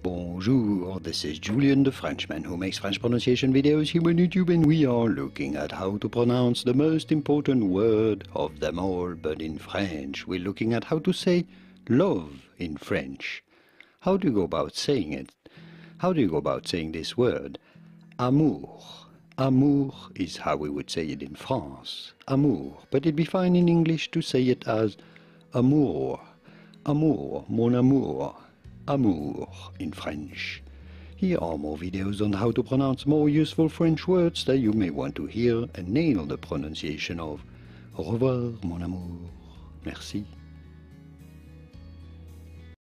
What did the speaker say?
Bonjour, this is Julian the Frenchman who makes French pronunciation videos here on YouTube, and we are looking at how to pronounce the most important word of them all, but in French. We're looking at how to say love in French. How do you go about saying it? How do you go about saying this word? Amour. Amour is how we would say it in France. Amour. But it'd be fine in English to say it as amour. Amour, mon amour. Amour in French. Here are more videos on how to pronounce more useful French words that you may want to hear and nail the pronunciation of. Au revoir, mon amour. Merci.